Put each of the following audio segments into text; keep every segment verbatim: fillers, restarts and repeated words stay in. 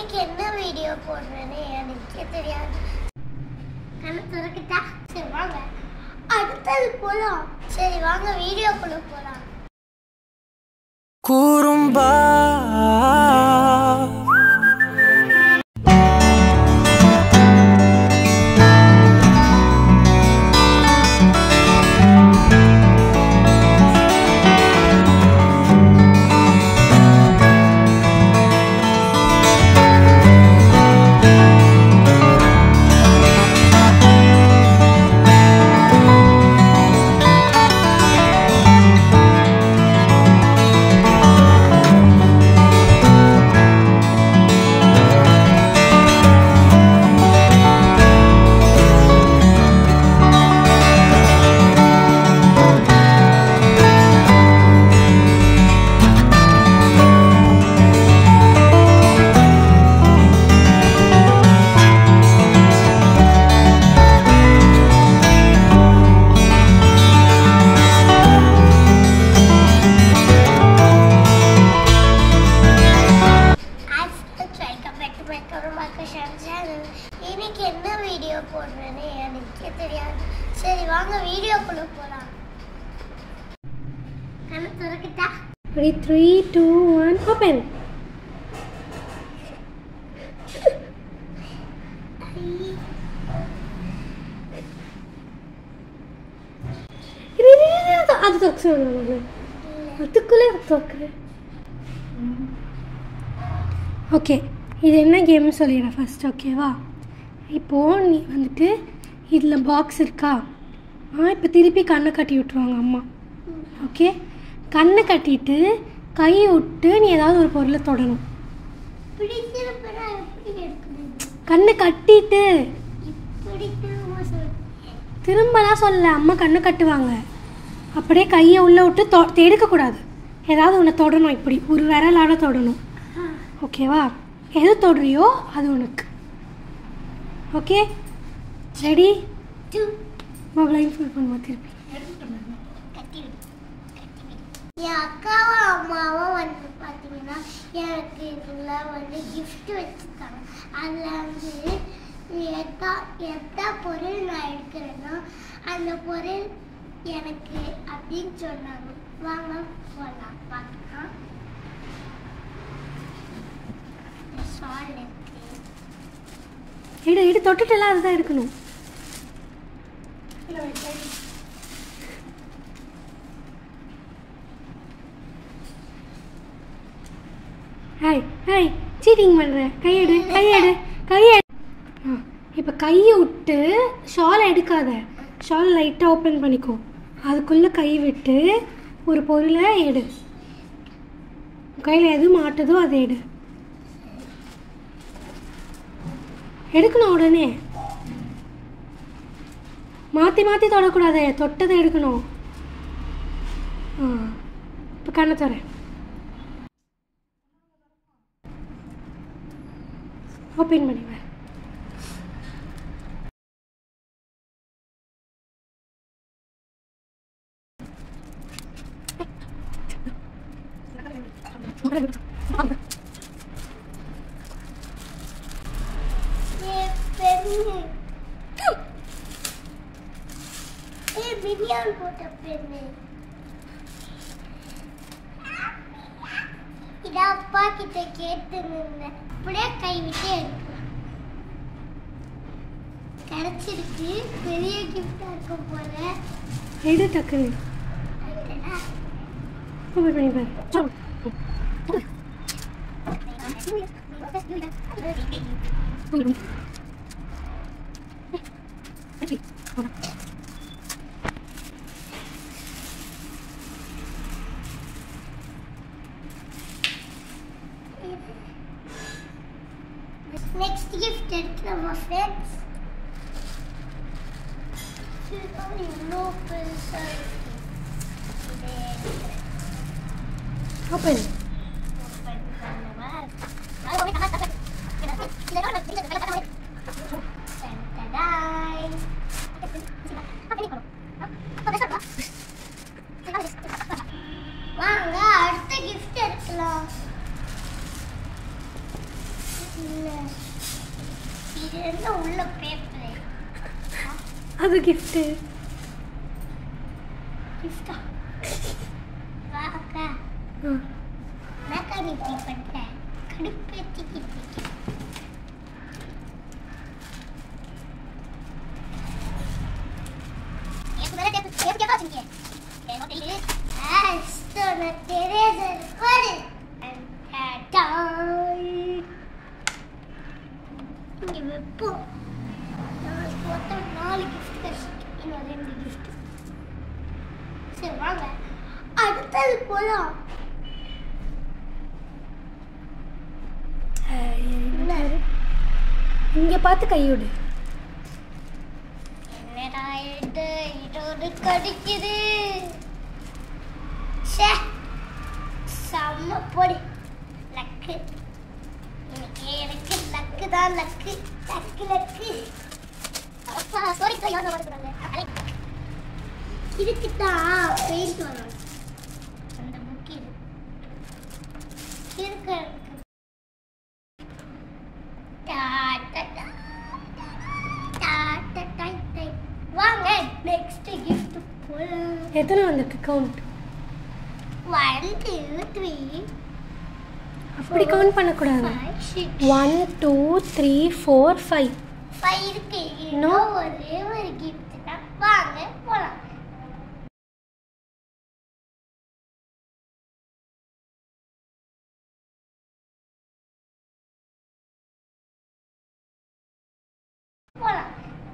இன்னைக்கு என்ன வீடியோ போடுறேன்னு எனக்கே தெரியாது. கண்ணு திறக்கிட்டா சரி வாங்க அடுத்தது போலாம். சரி வாங்க வீடியோக்குள்ள போலாம். குறும்பா இன்னைக்கு என்ன வீடியோ போடுறேன்னு எனக்கே தெரியாது. சரி வாங்க வீடியோக்குள்ள போலாம். கண்ணு திறக்கிட்டா three two one open. அது தோக்கு அதுக்குள்ளே தோக்குறேன். ஓகே, இது என்ன கேம்னு சொல்லிடுறேன் ஃபர்ஸ்ட். ஓகேவா? இப்போது நீ வந்துட்டு இதில் பாக்ஸ் இருக்கா? ஆ இப்போ திருப்பி கண்ணை கட்டி விட்ருவாங்க அம்மா. ஓகே, கண்ணை கட்டிட்டு கை விட்டு நீ ஏதாவது ஒரு பொருளை தொடணும். கண்ணை கட்டிட்டு திரும்பலாம் சொல்ல, அம்மா கண்ணை கட்டுவாங்க. அப்படியே கையை உள்ளே விட்டு தொ எடுக்கக்கூடாது. ஏதாவது ஒன்று தொடணும். இப்படி ஒரு விரலாட தொடணும். ஓகேவா? எது தொடுறியோ அது உனக்கு. Okay, ready? மொபைல் ஃபுல் பண்ணுமா திருப்பி? என் அக்காவும் அம்மாவும் வந்து பார்த்தீங்கன்னா எனக்கு இதில் வந்து கிஃப்ட் வச்சுருக்காங்க. அதில் வந்து எத்தா எத்தா பொருள் நான் எடுக்கிறேன்னா அந்த பொருள் எனக்கு அப்படின்னு சொன்னாங்க. வாங்க போகலாம் பார்க்கலாம். ஷால் இருக்கு. எடு எடு தொட்டுட்டெல்லாம் அதுதான் எடுக்கணும். ஹாய் ஹாய் சீட்டிங் பண்ணுறேன். கையெடு கையெடு கையெடு. ஆ இப்போ கையை விட்டு ஷாலை எடுக்காத. ஷால் லைட்டாக ஓப்பன் பண்ணிக்கோ. அதுக்குள்ளே கை விட்டு ஒரு பொருளை எடு. கையில் எது மாட்டுதோ அதை எடு. எடுக்கணும் உடனே. மாற்றி மாற்றி தொடக்கூடாது. தொட்டதை எடுக்கணும். ஆ இப்போ கண்ணை தரேன். ஓப்பன் பண்ணி வர. பிரியாணி போட்ட பெண்ணு இத அப்பா கிட்ட கேட்டு நின்றேன். அப்படியே கை விட்டு எடுக்கலாம். கிடைச்சிருக்கு. பெரிய கிஃப்டா இருக்கும் போல. எடு டக்குன்னு ஓப்பன் பண்ணி பாரு. Next gift எடுத்து my friends. No person. Open. வாங்க அடுத்த gift எடுக்கலாம். இல்லை இது என்ன உள்ள பேப்பர் அது கிஃப்ட்டு. கிஃப்டா வா அக்கா ஆ அக்கா நீ இப்படி பண்ணிட்ட கடுப்பேற்றிக்கிட்டு இங்க வைப்போம். நாளைக்கு மொத்தம் நாலு gift கிடைச்சிருக்கு. இன்னும் ரெண்டு gift. சரி வாங்க அடுத்தது போலாம். இங்கே பார்த்து கையோடு. என்னடா இது இதோடு கடிக்குது. ச்சே செம்ம பொடி லக்கு. இன்னைக்கு எனக்கு லக்கு தான் லக்கு லக்கு லக்கு. அப்பா சாரி கை யாரும் வரக்கூடாது. இதுக்கு தான் பெயிண்ட் வரும். அந்த புக் இது இருக்கு. வாங்க நெக்ஸ்ட் gift போலாம். எத்தனை வந்திருக்கு கவுண்ட்? ஒன் டூ த்ரீ அப்படி கவுண்ட் பண்ணக்கூடாது. Five six one two three four five. Five இருக்கு. No. இன்னும் ஒரே ஒரு gift தான். வாங்க போலாம். போலாம்.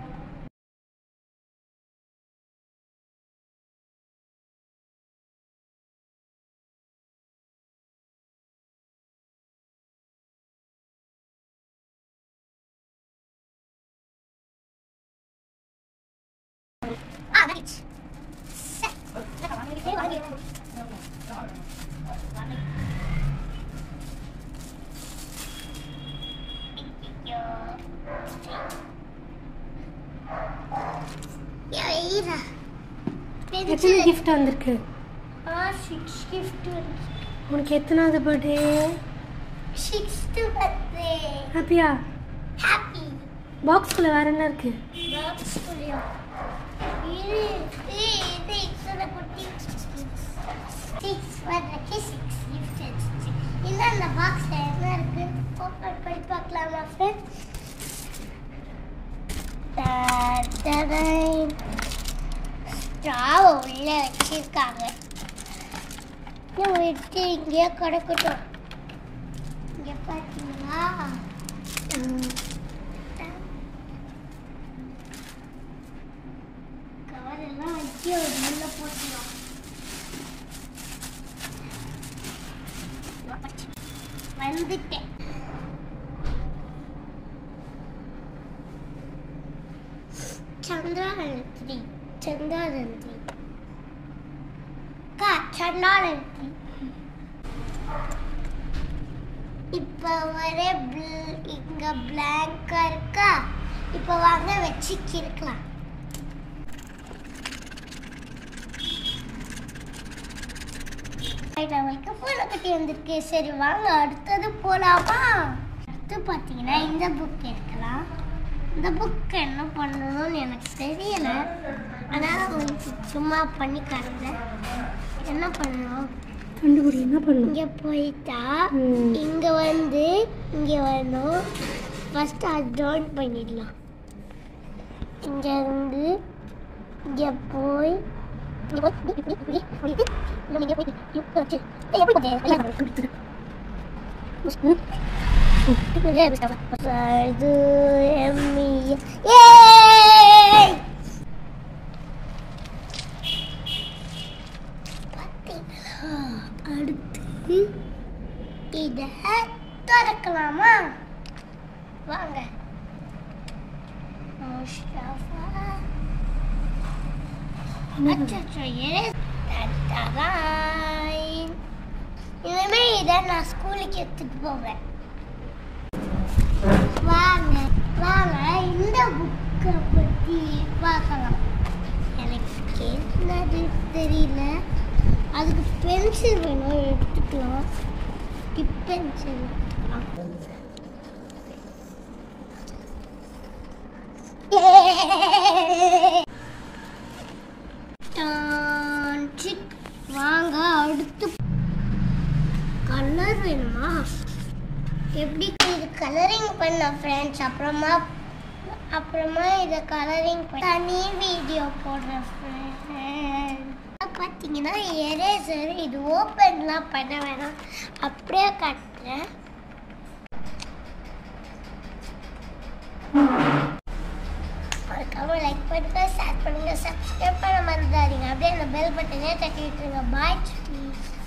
ஆ நைட் செட் வாங்கிட்டே வாங்கி எத்தனை கிஃப்ட் வந்திருக்கு? சிக்ஸ் கிஃப்ட் உனக்கு எத்தனாவது பர்த்டே? Sixth birthday. ஹாப்பியா? ஹாப்பி. பாக்ஸ்குள்ளே வேற என்ன இருக்கு? பாக்ஸ் குளியா இது இது இது இத்தனை குட்டி சிக்ஸ் வரக்கு சிக்ஸ் கிஃப்ட். இல்லை அந்த பாக்ஸில் என்ன இருக்கு ஓப்பன் பண்ணி பார்க்கலாமா ஃப்ரெண்ட்ஸ்? ஸ்ட்ராவை உள்ள வச்சிருக்காங்க. விட்டு இங்கேயே கிடக்கட்டும். இங்கே பார்த்தீங்களா கவரெல்லாம் வச்சு ஒரு உள்ள போட்டுக்கலாம். வந்துட்டேன். சந்திரானந்தி சந்திரானந்தி கா சந்திரானந்தி இப்போ வர இங்க பிளாங்கா இருக்கா. இப்போ வாங்க வச்சுக்கிருக்கலாம். நம்மளுக்கு பூனை கட்டி வந்திருக்கு. சரி வாங்க அடுத்தது போலாமா? அடுத்து பார்த்தீங்கன்னா இந்த புக் எடுக்கலாம். இந்த புக் என்ன பண்ணணும்னு எனக்கு தெரியல. அதனால் உங்களுக்கு சும்மா பண்ணி காட்டுறேன். என்ன பண்ணணும் கண்டுபிடி. என்ன பண்ணணும்? இங்கே போயிட்டா ம். இங்கே வந்து இங்கே வரணும். ஃபஸ்ட்டு அது டவுன் பண்ணிடலாம். இங்கே இருந்து இங்கே போய் இங்கே போய் இப்படி இப்படி இப்படி இப்படி இன்னும் இங்கே போய் இப்படி வச்சு எப்படி கொஞ்சம் இது எம்மி ஏய் பார்த்தீங்களா? அடுத்து இதை திறக்கலாமா? வாங்க முஸ்தபா. அச்சச்சோ இனிமே இதை நான் ஸ்கூலுக்கு எடுத்துட்டு போவேன். வாங்க வாங்க இந்த புக்கை பற்றி பார்க்கலாம். எனக்கு என்னது தெரியல. அதுக்கு பென்சில் வேணும் எடுத்துக்கலாம். டிப் பென்சில் எடுத்துக்கலாம். வாங்க அடுத்து கலர் வேணுமா? எப்படி இது கலரிங் பண்ண ஃப்ரெண்ட்ஸ். அப்புறமா அப்புறமா இதை கலரிங் தனி வீடியோ போடுறேன் ஃப்ரெண்ட்ஸ். பார்த்தீங்கன்னா எரேசர் இது ஓப்பன்லாம் பண்ண வேணாம், அப்படியே கட்டுறேன். மறக்காம லைக் பண்ணுங்க, ஷேர் பண்ணுங்க, சப்ஸ்கிரைப் பண்ண மறந்துடாதீங்க. அப்படியே அந்த பெல் பட்டனே தட்டி விட்டுருங்க. பாய்.